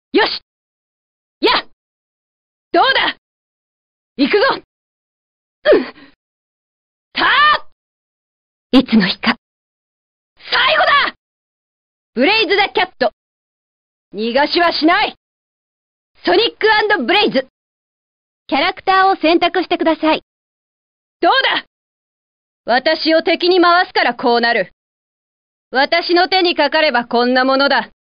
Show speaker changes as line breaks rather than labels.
よしやどうだ行くぞたあいつの日か最後だブレイズ・ザ・キャット逃がしはしないソニック&ブレイズキャラクターを選択してください。どうだ私を敵に回すからこうなる。私の手にかかればこんなものだ。